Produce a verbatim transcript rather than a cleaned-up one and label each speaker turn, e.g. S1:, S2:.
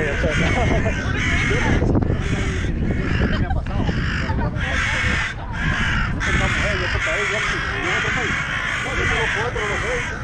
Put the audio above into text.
S1: juego, che.
S2: Me ha pasado. No tengamos ellos, este país, yo en otro país. No, yo tengo cuatro, los seis.